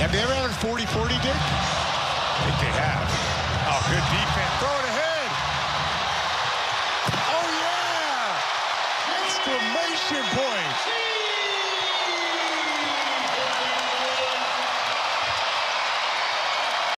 Have they ever had a 40-40, Dick? I think they have. Oh, good defense. Throw it ahead. Oh, yeah! Exclamation point.